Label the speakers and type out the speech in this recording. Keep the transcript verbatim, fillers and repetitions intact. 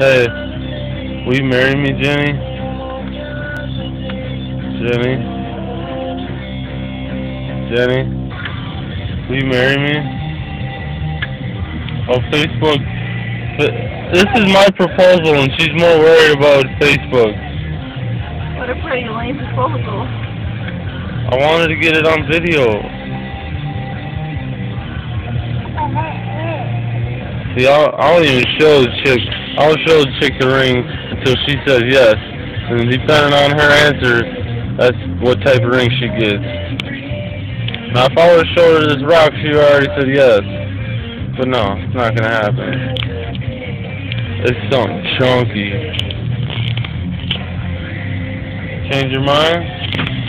Speaker 1: Hey, will you marry me, Jenny? Jenny? Jenny? Will you marry me? Oh, Facebook. This is my proposal and she's more worried about Facebook.
Speaker 2: What a pretty lame proposal.
Speaker 1: I wanted to get it on video. See, I'll, I don't even show the chick. I'll show the chick the ring until she says yes. And depending on her answer, that's what type of ring she gets. Now, if I would have showed her this rock, she would already said yes. But no, it's not going to happen. It's something chunky. Change your mind?